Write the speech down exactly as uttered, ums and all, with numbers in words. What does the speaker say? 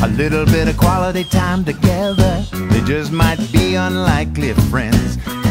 a little bit of quality time together. They just might be unlikely friends.